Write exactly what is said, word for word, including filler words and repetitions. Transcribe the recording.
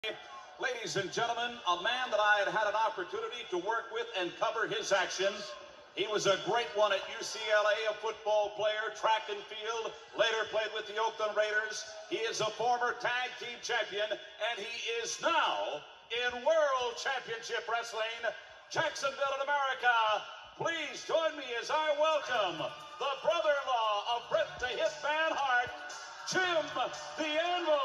Ladies and gentlemen, a man that I had had an opportunity to work with and cover his actions. He was a great one at U C L A, a football player, track and field, later played with the Oakland Raiders. He is a former tag team champion, and he is now in World Championship Wrestling, Jacksonville in America. Please join me as I welcome the brother-in-law of Bret the Hitman Hart, Jim the Anvil.